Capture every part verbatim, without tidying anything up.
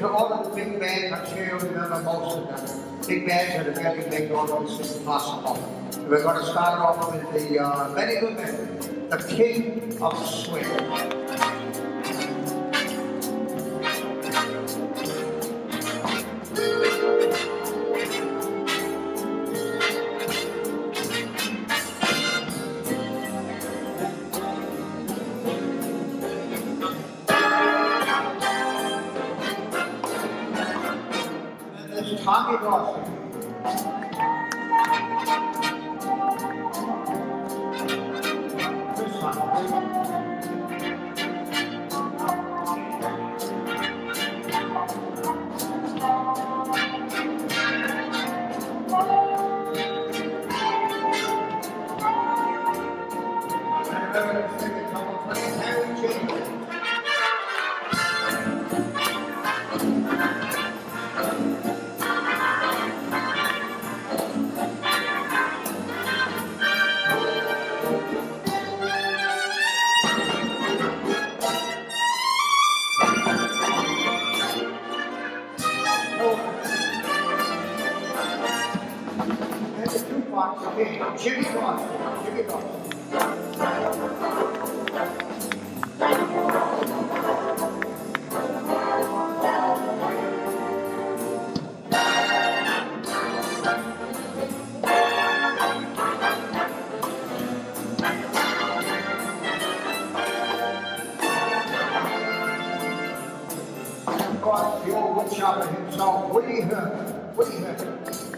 to all of the big bands, I'm sure you remember most of them. Big bands that have really made all those things possible. We're going to start off with the uh, Benny Goodman, the king of swing. Tommy Dawson. This one. And everybody's singing, come on, play Cary, Cary. Okay, Jimmy Dawson, Jimmy Dawson. And of course, the old woodchopper himself, Woody Herman, Woody Herman.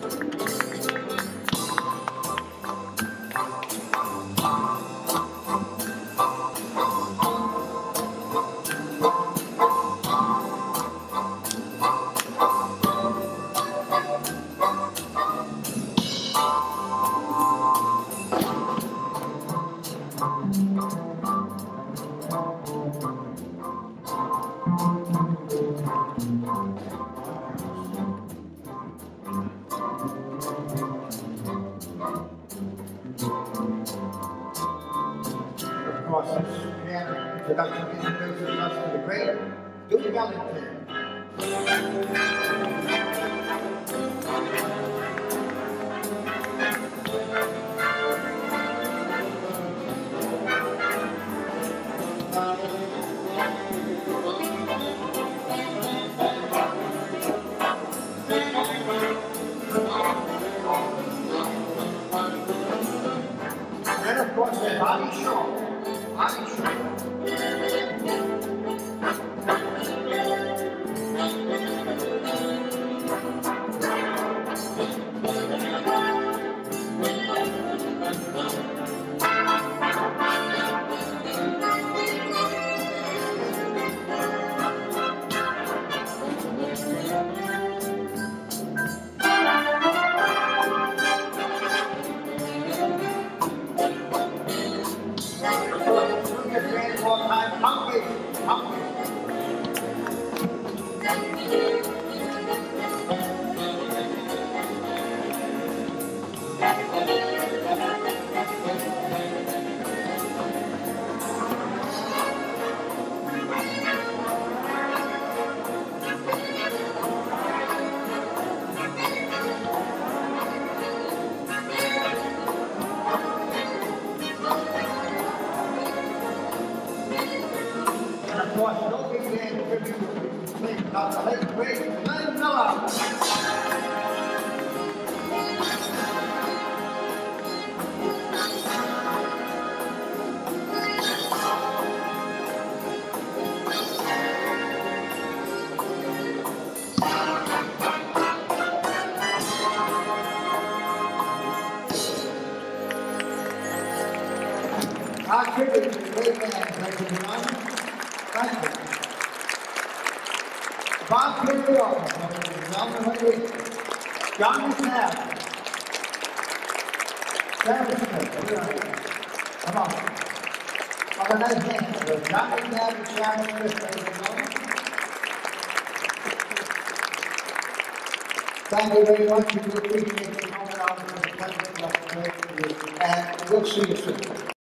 Of course, this piano introduction introduces us to the great Duke Ellington. And of course, the Bobby Shaw. Bobby Shaw. Hungry, hungry. Of course, no big man tribute to be about the late great Glenn Miller. Our tribute to the great man, ladies and gentlemen. Thank you. Bob Berklee, John McNabb, Sarah Smith, come on. Have a nice hand. John McNabb and Sarah Smith, ladies and gentlemen. Thank you very much. We appreciate you coming out and the pleasure of and we'll see you soon.